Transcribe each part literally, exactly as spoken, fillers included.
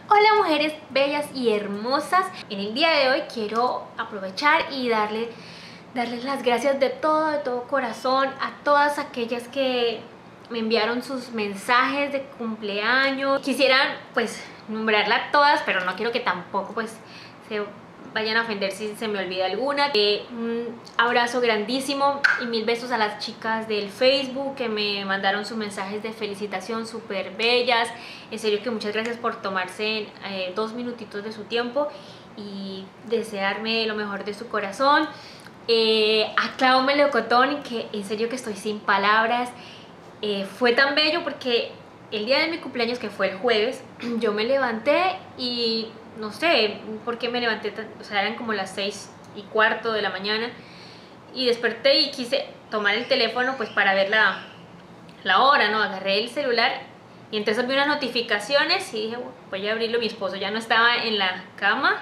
Hola mujeres bellas y hermosas, en el día de hoy quiero aprovechar y darle, darles las gracias de todo, de todo corazón a todas aquellas que me enviaron sus mensajes de cumpleaños. Quisieran pues nombrarlas todas, pero no quiero que tampoco pues se vayan a ofender si se me olvida alguna. Eh, un abrazo grandísimo y mil besos a las chicas del Facebook que me mandaron sus mensajes de felicitación súper bellas. En serio que muchas gracias por tomarse eh, dos minutitos de su tiempo y desearme lo mejor de su corazón. Eh, a Clau Melocotón, que en serio que estoy sin palabras. Eh, fue tan bello porque el día de mi cumpleaños, que fue el jueves, yo me levanté y no sé por qué me levanté, o sea, eran como las seis y cuarto de la mañana y desperté y quise tomar el teléfono pues para ver la, la hora, ¿no? Agarré el celular y entonces vi unas notificaciones y dije, bueno, voy a abrirlo. Mi esposo ya no estaba en la cama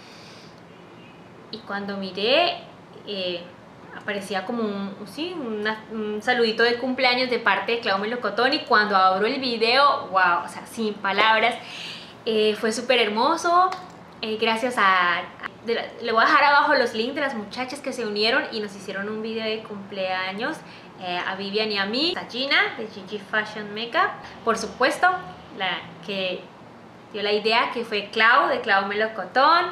y cuando miré eh, aparecía como un, sí, una, un saludito de cumpleaños de parte de Clau Melocotón, y cuando abro el video, wow, o sea, sin palabras. Eh, fue súper hermoso. Eh, gracias a, a la, le voy a dejar abajo los links de las muchachas que se unieron y nos hicieron un video de cumpleaños, eh, a Vivian y a mí, a Gina de Gigi Fashion Makeup, por supuesto, la que dio la idea, que fue Clau de Clau Melocotón,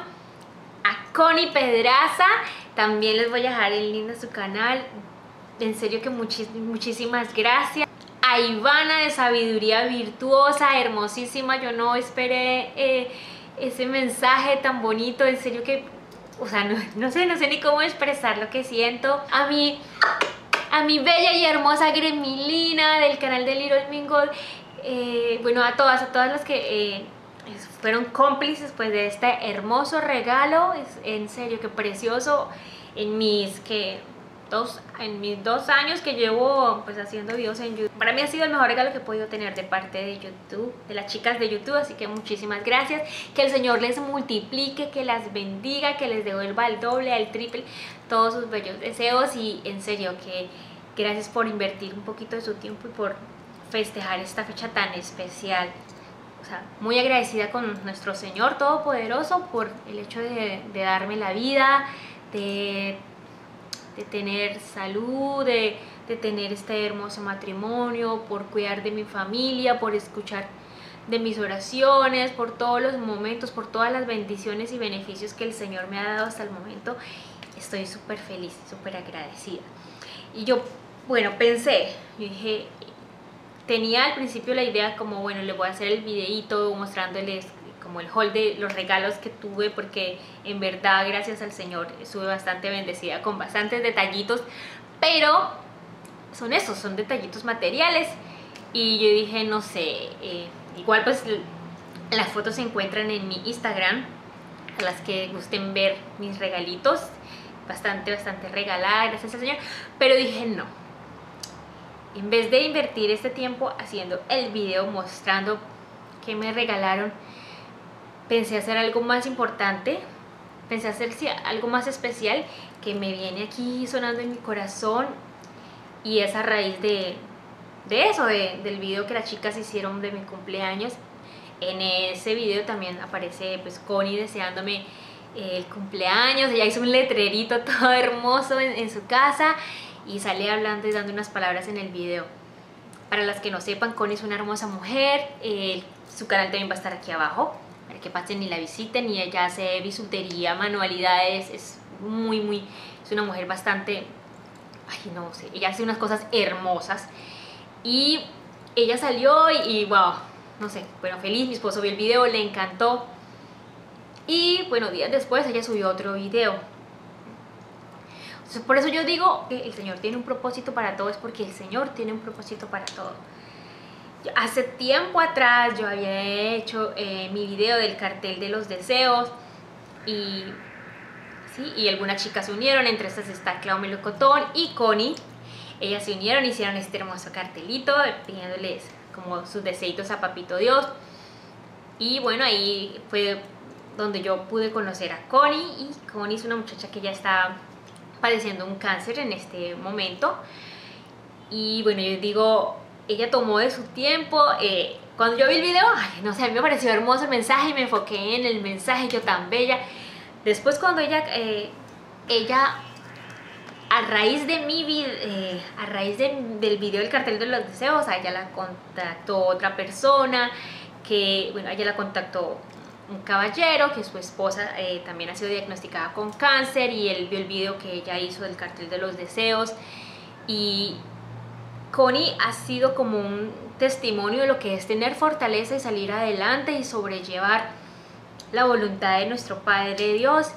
a Connie Pedraza, también les voy a dejar el link de su canal. En serio que muchis, muchísimas gracias. A Ivana de Sabiduría Virtuosa, hermosísima, yo no esperé eh, ese mensaje tan bonito, en serio que, o sea, no, no sé, no sé ni cómo expresar lo que siento. A mi, a mi bella y hermosa Gremilina del canal de Little Mingle, eh, bueno, a todas, a todas las que eh, fueron cómplices pues de este hermoso regalo, es en serio que precioso. En mis que Dos, en mis dos años que llevo pues haciendo videos en YouTube, para mí ha sido el mejor regalo que he podido tener de parte de YouTube, de las chicas de YouTube, así que muchísimas gracias. Que el Señor les multiplique, que las bendiga, que les devuelva el doble, el triple, todos sus bellos deseos. Y en serio que gracias por invertir un poquito de su tiempo y por festejar esta fecha tan especial. O sea, muy agradecida con nuestro Señor Todopoderoso por el hecho de, de darme la vida, de de tener salud, de, de tener este hermoso matrimonio, por cuidar de mi familia, por escuchar de mis oraciones, por todos los momentos, por todas las bendiciones y beneficios que el Señor me ha dado hasta el momento. Estoy súper feliz, súper agradecida. Y yo, bueno, pensé, yo dije, tenía al principio la idea como, bueno, le voy a hacer el videíto mostrándoles como el haul de los regalos que tuve, porque en verdad gracias al Señor estuve bastante bendecida con bastantes detallitos, pero son esos, son detallitos materiales. Y yo dije, no sé, eh, igual pues las fotos se encuentran en mi Instagram, a las que gusten ver mis regalitos, bastante, bastante regalada, gracias al Señor. Pero dije, no, en vez de invertir este tiempo haciendo el video mostrando qué me regalaron, pensé hacer algo más importante, pensé hacer sí, algo más especial que me viene aquí sonando en mi corazón, y es a raíz de, de eso, de, del video que las chicas hicieron de mi cumpleaños. En ese video también aparece pues Connie deseándome el cumpleaños. Ella hizo un letrerito todo hermoso en, en su casa y sale hablando y dando unas palabras en el video. Para las que no sepan, Connie es una hermosa mujer, eh, su canal también va a estar aquí abajo, para que pasen y la visiten. Y ella hace bisutería, manualidades, es muy muy, es una mujer bastante, ay no sé, ella hace unas cosas hermosas. Y ella salió y, y wow, no sé, bueno, feliz. Mi esposo vio el video, le encantó, y bueno, días después ella subió otro video. Entonces, por eso yo digo que el Señor tiene un propósito para todo, es porque el Señor tiene un propósito para todo. Hace tiempo atrás yo había hecho eh, mi video del cartel de los deseos, y, ¿sí? y algunas chicas se unieron, entre estas está Clau Melocotón y Connie. Ellas se unieron, hicieron este hermoso cartelito pidiéndoles como sus deseitos a Papito Dios. Y bueno, ahí fue donde yo pude conocer a Connie, y Connie es una muchacha que ya está padeciendo un cáncer en este momento. Y bueno, yo digo, ella tomó de su tiempo, eh, Cuando yo vi el video, ay, no sé, a mí me pareció hermoso el mensaje y me enfoqué en el mensaje, yo tan bella. Después cuando ella, eh, ella a raíz de mi video, eh, a raíz de, del video del cartel de los deseos, a ella la contactó otra persona, que, bueno, a ella la contactó un caballero, que su esposa eh, también ha sido diagnosticada con cáncer, y él vio el video que ella hizo del cartel de los deseos, y Connie ha sido como un testimonio de lo que es tener fortaleza y salir adelante y sobrellevar la voluntad de nuestro Padre Dios.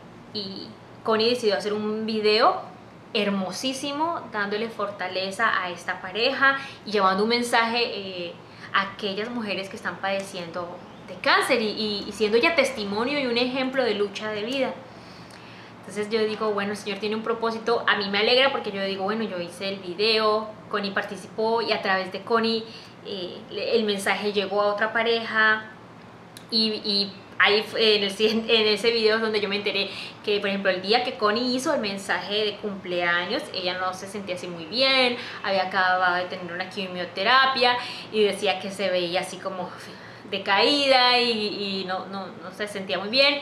Y Connie decidió hacer un video hermosísimo dándole fortaleza a esta pareja y llevando un mensaje eh, a aquellas mujeres que están padeciendo de cáncer y, y, y siendo ya testimonio y un ejemplo de lucha de vida. Entonces yo digo, bueno, el Señor tiene un propósito. A mí me alegra porque yo digo, bueno, yo hice el video, Connie participó y a través de Connie eh, el mensaje llegó a otra pareja. Y, y ahí en, el, en ese video es donde yo me enteré que, por ejemplo, el día que Connie hizo el mensaje de cumpleaños, ella no se sentía así muy bien, había acabado de tener una quimioterapia y decía que se veía así como decaída y, y no, no, no se sentía muy bien.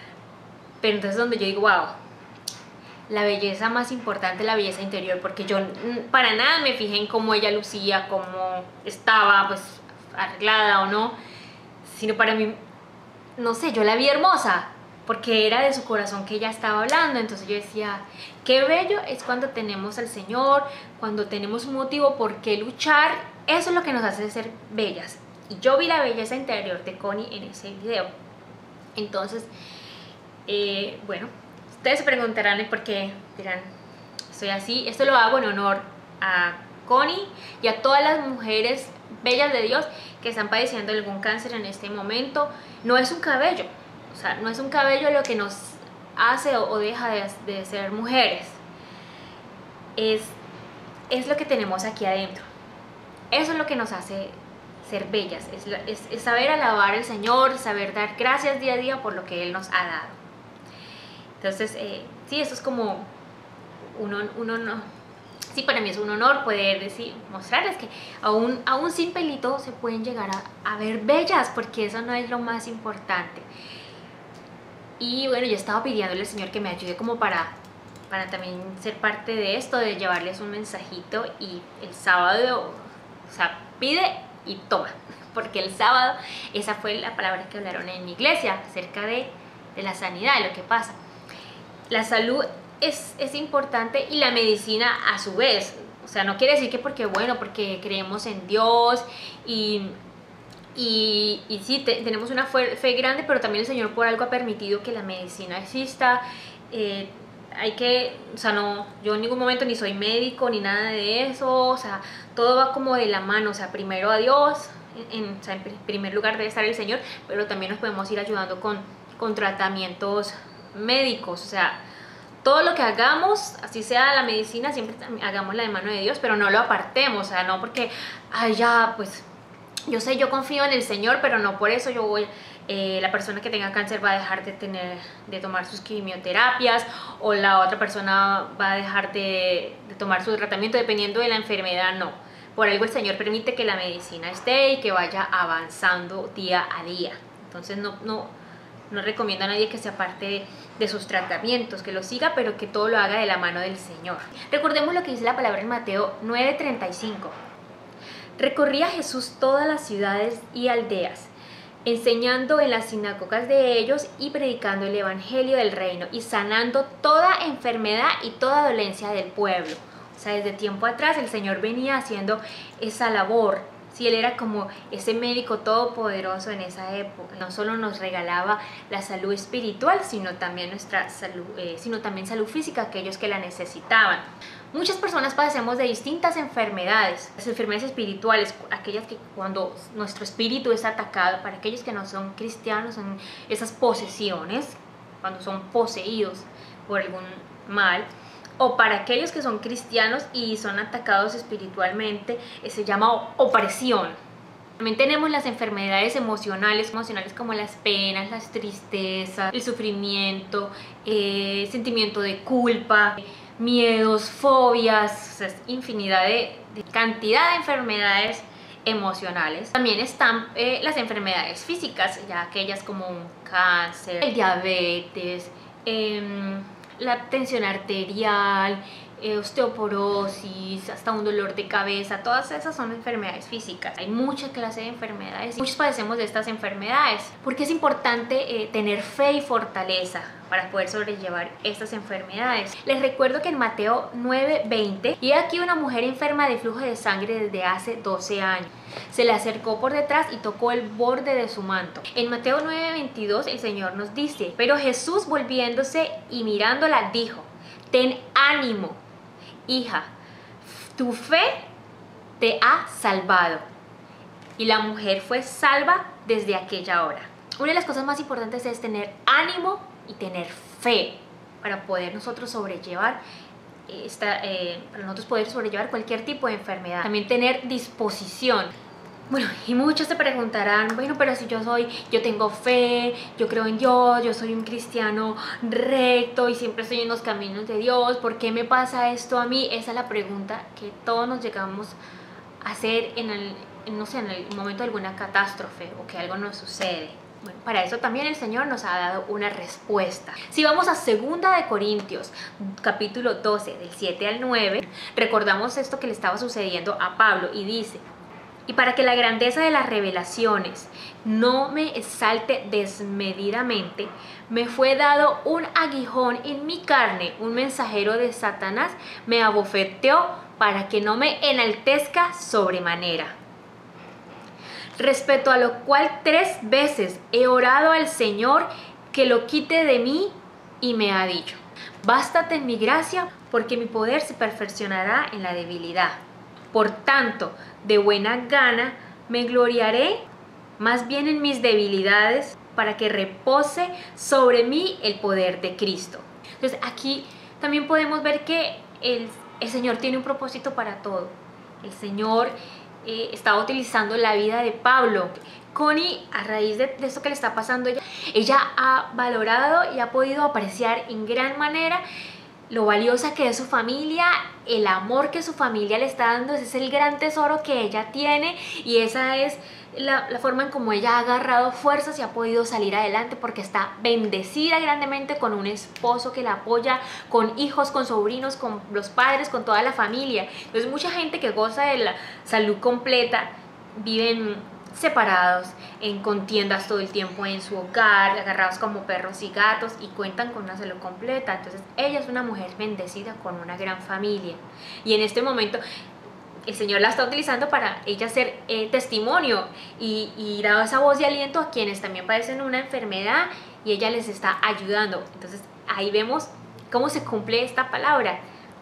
Pero entonces donde yo digo, wow, la belleza más importante es la belleza interior, porque yo para nada me fijé en cómo ella lucía, cómo estaba pues arreglada o no, sino para mí, no sé, yo la vi hermosa, porque era de su corazón que ella estaba hablando. Entonces yo decía, qué bello es cuando tenemos al Señor, cuando tenemos un motivo por qué luchar, eso es lo que nos hace ser bellas. Y yo vi la belleza interior de Connie en ese video. Entonces, eh, bueno, ustedes se preguntarán por qué, dirán, soy así. Esto lo hago en honor a Connie y a todas las mujeres bellas de Dios que están padeciendo algún cáncer en este momento. No es un cabello, o sea, no es un cabello lo que nos hace o, o deja de, de ser mujeres. Es, es lo que tenemos aquí adentro. Eso es lo que nos hace ser bellas. Es, es, es saber alabar al Señor, saber dar gracias día a día por lo que Él nos ha dado. Entonces, eh, sí, eso es como un, un honor. Sí, para mí es un honor poder decir, mostrarles que aún, aún sin pelito se pueden llegar a, a ver bellas, porque eso no es lo más importante. Y bueno, yo estaba pidiéndole al Señor que me ayude como para, para también ser parte de esto, de llevarles un mensajito. Y el sábado, o sea, pide y toma, porque el sábado esa fue la palabra que hablaron en mi iglesia acerca de, de la sanidad, de lo que pasa. La salud es, es importante y la medicina a su vez. O sea, no quiere decir que porque, bueno, porque creemos en Dios y, y, y sí, te, tenemos una fe, fe grande, pero también el Señor por algo ha permitido que la medicina exista. Eh, hay que, o sea, no, yo en ningún momento ni soy médico ni nada de eso, o sea, todo va como de la mano. O sea, primero a Dios, en, o sea, en primer lugar debe estar el Señor, pero también nos podemos ir ayudando con, con tratamientos médicos. O sea, todo lo que hagamos, así sea la medicina, siempre hagámosla de mano de Dios, pero no lo apartemos. O sea, no porque, ay, ya, pues, yo sé, yo confío en el Señor, pero no por eso yo voy, eh, la persona que tenga cáncer va a dejar de tener, de tomar sus quimioterapias, o la otra persona va a dejar de, de tomar su tratamiento, dependiendo de la enfermedad. No, por algo el Señor permite que la medicina esté y que vaya avanzando día a día. Entonces no, no, no recomiendo a nadie que se aparte de, de sus tratamientos, que lo siga, pero que todo lo haga de la mano del Señor. Recordemos lo que dice la palabra en Mateo nueve treinta y cinco. Recorría Jesús todas las ciudades y aldeas, enseñando en las sinagogas de ellos y predicando el evangelio del reino y sanando toda enfermedad y toda dolencia del pueblo. O sea, desde tiempo atrás el Señor venía haciendo esa labor. Sí, Él era como ese médico todopoderoso en esa época. No solo nos regalaba la salud espiritual, sino también, nuestra salud, eh, sino también salud física, aquellos que la necesitaban. Muchas personas padecemos de distintas enfermedades, las enfermedades espirituales, aquellas que cuando nuestro espíritu es atacado. Para aquellos que no son cristianos, son esas posesiones, cuando son poseídos por algún mal. O para aquellos que son cristianos y son atacados espiritualmente, se llama opresión. También tenemos las enfermedades emocionales, emocionales como las penas, las tristezas, el sufrimiento, eh, sentimiento de culpa, miedos, fobias, o sea, infinidad de, de cantidad de enfermedades emocionales. También están eh, las enfermedades físicas, ya aquellas como un cáncer, el diabetes, eh, la tensión arterial, eh, osteoporosis, hasta un dolor de cabeza. Todas esas son enfermedades físicas. Hay mucha clase de enfermedades y muchos padecemos de estas enfermedades. Porque es importante eh, tener fe y fortaleza para poder sobrellevar estas enfermedades. Les recuerdo que en Mateo nueve veinte, y aquí una mujer enferma de flujo de sangre desde hace doce años. Se le acercó por detrás y tocó el borde de su manto. En Mateo nueve veintidós el Señor nos dice: pero Jesús, volviéndose y mirándola, dijo: ten ánimo, hija, tu fe te ha salvado. Y la mujer fue salva desde aquella hora. Una de las cosas más importantes es tener ánimo y tener fe para poder nosotros sobrellevar esta, eh, para nosotros poder sobrellevar cualquier tipo de enfermedad. También tener disposición. Bueno, y muchos se preguntarán: bueno, pero si yo soy, yo tengo fe, yo creo en Dios, yo soy un cristiano recto y siempre estoy en los caminos de Dios, ¿por qué me pasa esto a mí? Esa es la pregunta que todos nos llegamos a hacer en el, en, no sé, en el momento de alguna catástrofe o que algo nos sucede. Bueno, para eso también el Señor nos ha dado una respuesta. Si vamos a segunda de Corintios, capítulo doce, del siete al nueve, recordamos esto que le estaba sucediendo a Pablo y dice: y para que la grandeza de las revelaciones no me exalte desmedidamente, me fue dado un aguijón en mi carne, un mensajero de Satanás me abofeteó para que no me enaltezca sobremanera. Respecto a lo cual tres veces he orado al Señor que lo quite de mí, y me ha dicho: bástate en mi gracia, porque mi poder se perfeccionará en la debilidad. Por tanto, de buena gana me gloriaré más bien en mis debilidades, para que repose sobre mí el poder de Cristo. Entonces aquí también podemos ver que el, el Señor tiene un propósito para todo. El Señor eh, estaba utilizando la vida de Pablo. Connie, a raíz de, de esto que le está pasando, ella, ella ha valorado y ha podido apreciar en gran manera lo valiosa que es su familia, el amor que su familia le está dando. Ese es el gran tesoro que ella tiene, y esa es la, la forma en cómo ella ha agarrado fuerzas y ha podido salir adelante, porque está bendecida grandemente con un esposo que la apoya, con hijos, con sobrinos, con los padres, con toda la familia. Entonces mucha gente que goza de la salud completa viven separados, en contiendas todo el tiempo en su hogar, agarrados como perros y gatos, y cuentan con una salud completa. Entonces ella es una mujer bendecida con una gran familia, y en este momento el Señor la está utilizando para ella ser eh, testimonio y, y dar esa voz de aliento a quienes también padecen una enfermedad, y ella les está ayudando. Entonces ahí vemos cómo se cumple esta palabra.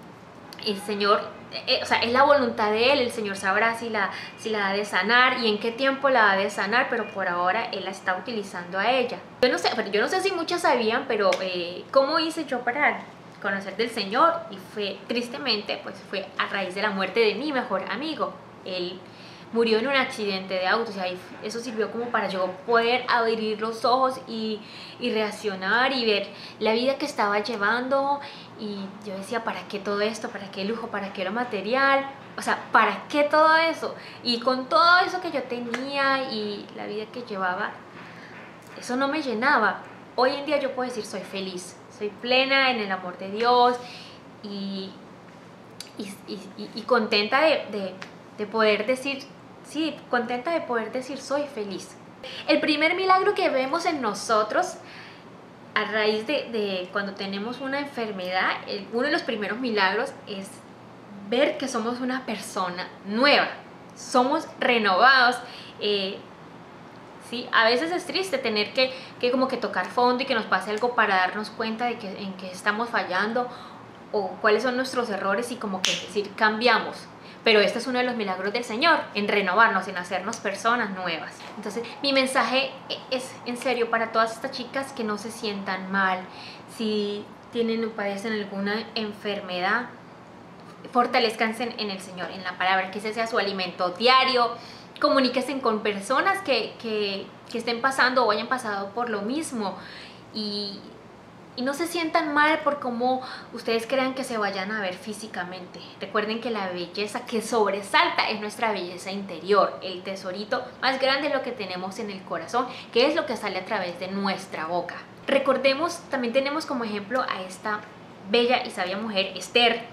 El Señor, eh, o sea, es la voluntad de Él. El Señor sabrá si la, si la ha de sanar y en qué tiempo la ha de sanar, pero por ahora Él la está utilizando a ella. Yo no sé, pero yo no sé si muchos sabían, pero eh, ¿cómo hice yo para conocer del Señor? Y fue, tristemente, pues fue a raíz de la muerte de mi mejor amigo. Él murió en un accidente de auto, o sea, eso sirvió como para yo poder abrir los ojos y, y reaccionar y ver la vida que estaba llevando. Y yo decía: ¿para qué todo esto? ¿Para qué lujo? ¿Para qué lo material? O sea, ¿para qué todo eso? Y con todo eso que yo tenía y la vida que llevaba, eso no me llenaba. Hoy en día yo puedo decir: soy feliz, soy plena en el amor de Dios, y, y, y, y contenta de, de, de poder decir, sí, contenta de poder decir soy feliz. El primer milagro que vemos en nosotros a raíz de, de cuando tenemos una enfermedad, el, uno de los primeros milagros es ver que somos una persona nueva, somos renovados. Eh, ¿sí? A veces es triste tener que, que como que tocar fondo y que nos pase algo para darnos cuenta de que, en qué estamos fallando o cuáles son nuestros errores, y como que decir cambiamos. Pero este es uno de los milagros del Señor, en renovarnos, en hacernos personas nuevas. Entonces mi mensaje es en serio para todas estas chicas que no se sientan mal. Si tienen o padecen alguna enfermedad, fortalezcanse en el Señor, en la palabra, que ese sea su alimento diario. Comuníquense con personas que, que, que estén pasando o hayan pasado por lo mismo, y, y no se sientan mal por cómo ustedes crean que se vayan a ver físicamente. Recuerden que la belleza que sobresalta es nuestra belleza interior, el tesorito más grande lo que tenemos en el corazón, que es lo que sale a través de nuestra boca. Recordemos, también tenemos como ejemplo a esta bella y sabia mujer, Esther,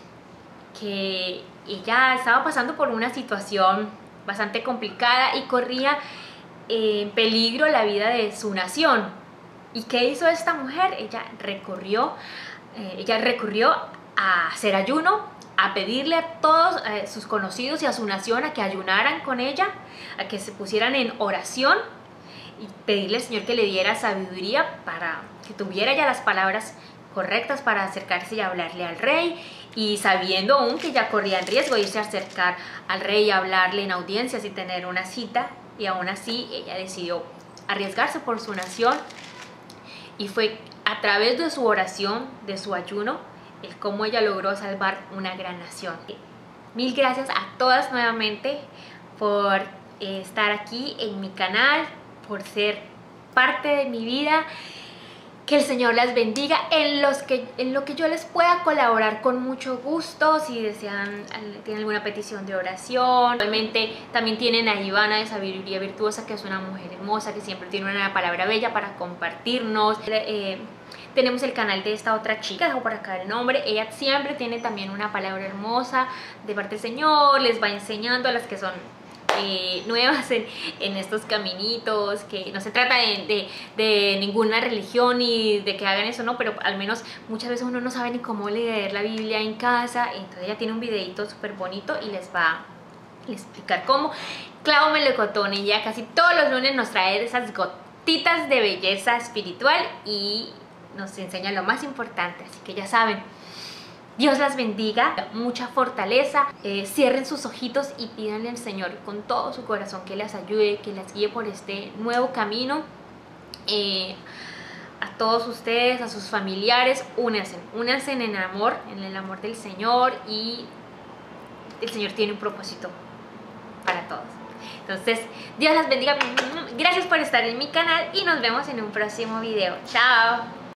que ella estaba pasando por una situación bastante complicada y corría en peligro la vida de su nación. ¿Y qué hizo esta mujer? Ella recorrió, eh, ella recurrió a hacer ayuno, a pedirle a todos eh, sus conocidos y a su nación a que ayunaran con ella, a que se pusieran en oración y pedirle al Señor que le diera sabiduría para que tuviera ya las palabras correctas para acercarse y hablarle al rey, y sabiendo aún que ya corría el riesgo de irse a acercar al rey y hablarle en audiencias y tener una cita, y aún así ella decidió arriesgarse por su nación. Y fue a través de su oración, de su ayuno, el cómo ella logró salvar una gran nación. Mil gracias a todas nuevamente por eh, estar aquí en mi canal, por ser parte de mi vida. Que el Señor las bendiga en, los que, en lo que yo les pueda colaborar con mucho gusto. Si desean, tienen alguna petición de oración. Realmente también tienen a Ivana de Sabiduría Virtuosa, que es una mujer hermosa, que siempre tiene una palabra bella para compartirnos. Eh, tenemos el canal de esta otra chica, dejo por acá el nombre. Ella siempre tiene también una palabra hermosa de parte del Señor. Les va enseñando a las que son Eh, nuevas en, en estos caminitos, que no se trata de, de, de ninguna religión ni de que hagan eso, no, pero al menos muchas veces uno no sabe ni cómo leer la Biblia en casa. Entonces ella tiene un videito súper bonito y les va a explicar cómo. Clau Melocotón, ella casi todos los lunes nos trae esas gotitas de belleza espiritual y nos enseña lo más importante, así que ya saben. Dios las bendiga, mucha fortaleza, eh, cierren sus ojitos y pídanle al Señor con todo su corazón que las ayude, que las guíe por este nuevo camino. Eh, a todos ustedes, a sus familiares, únanse, únanse en el amor, en el amor del Señor, y el Señor tiene un propósito para todos. Entonces, Dios las bendiga, gracias por estar en mi canal y nos vemos en un próximo video. Chao.